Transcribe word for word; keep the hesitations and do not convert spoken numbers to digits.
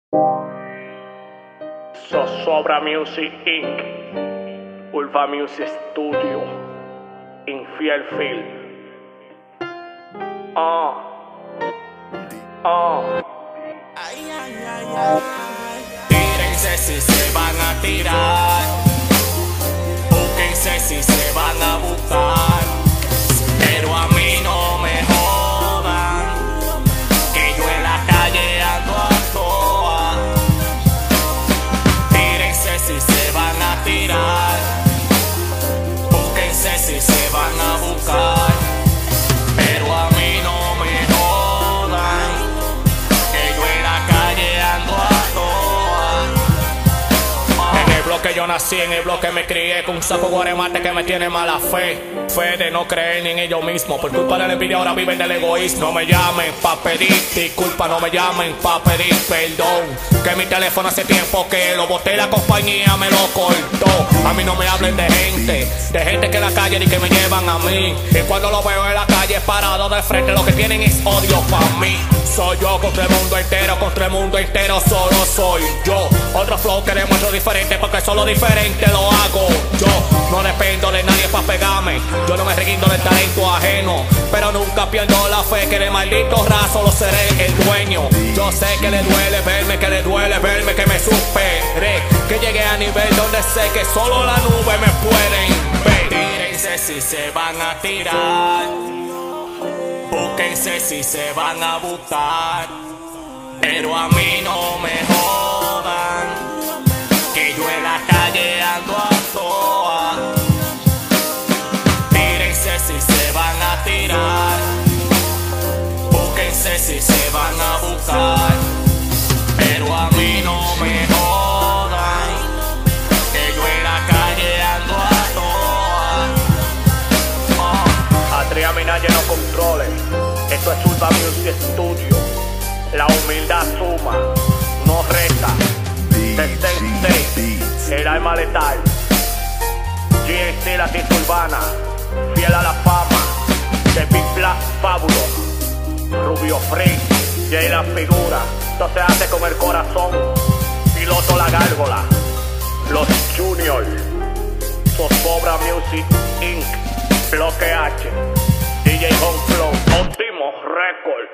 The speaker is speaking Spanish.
Zozobra Music incorporated. Ulva Music Studio. Infiel Film. Ah. Ah. Tírense si se van a tirar. Búsquense si se van a buscar. Pero a mí no me jodan, que yo en la calle ando a toa. Tírense si se van a tirar. Búsquense si se van a buscar. Pero a mí no me jodan, que yo en la calle ando a toa. En el bloque yo nací, en el bloque me crié, con un saco guaremate que me tiene mala fe. Fe de no creer ni en ellos mismos. Por culpa de la envidia ahora viven del egoísmo. No me llamen pa' pedir disculpa, no me llamen pa' pedir perdón. Que mi teléfono hace tiempo que lo boté, la compañía me lo cortó. A mí no me hablen de gente, de gente que en la calle ni que me llevan a mí. Y cuando lo veo en la calle parado de frente, lo que tienen es odio pa' mí. Soy yo contra el mundo entero, contra el mundo entero solo soy yo. Otro flow que demuestro diferente, porque solo diferente lo hago yo. No dependo de nadie pa' pegarme, yo no me rindo del talento ajeno, pero nunca pierdo la fe que de maldito raso lo seré el dueño. Yo sé que le duele verme, que le duele verme, que me superé, que llegué a nivel donde sé que solo la nube me pueden ver. Tírense si se van a tirar. Búsquense si se van a buscar. Pero a mí no me jodan, que yo en la calle ando a toa. Tírense si se van a tirar. Búsquense si se van a buscar. Pero a mí no me jodan, que yo en la calle ando a toa. Oh. Atria Minaye no controle. Esto es Ulva Music Studio. La humildad suma, no resta. Seancey, el alma letal. Seancey, la tinta urbana, fiel a la fama. De Big Black Fábulo, Rubio Free, Jay la figura. Esto se hace con el corazón. Piloto la gárgola, los Juniors. Zozobra Music incorporated. Bloque H, D J Home Flow, Óptimo Record.